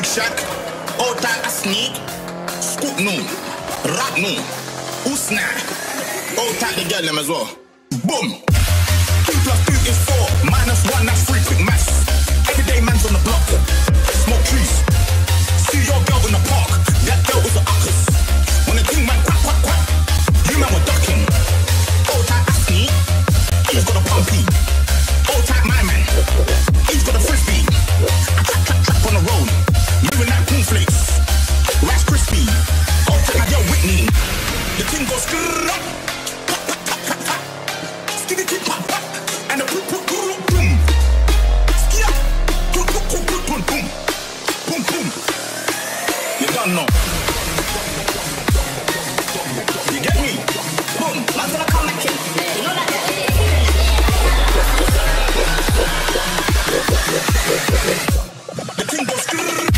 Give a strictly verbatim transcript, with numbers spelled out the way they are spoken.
Shaq, old tight I sneak, scoop no, rap no, usna, old tight the girl them as well. Boom! Two plus two is four, minus one, that's three, quick maths. Everyday man's on the block, smoke trees. See your girl in the park, that girl was a uckers. When the thing went quack, quack, quack, you man were ducking. Old tight I sneak, he's got a pumpy. Old tight my man, he's got a frisbee. I trap, trap, trap on the road, moving like cornflakes. Rice crispy, old tight my girl Whitney. The thing goes skrrrr, pop, pop, pop, pop, pop. Skitty, keep pop, pop, and the boom, boom, boom, boom. Skia, boom, boom, boom, boom, boom, boom, boom, boom. You don't know. You get me? Boom, man's gonna come like it. You know that? The thing goes skrrrr.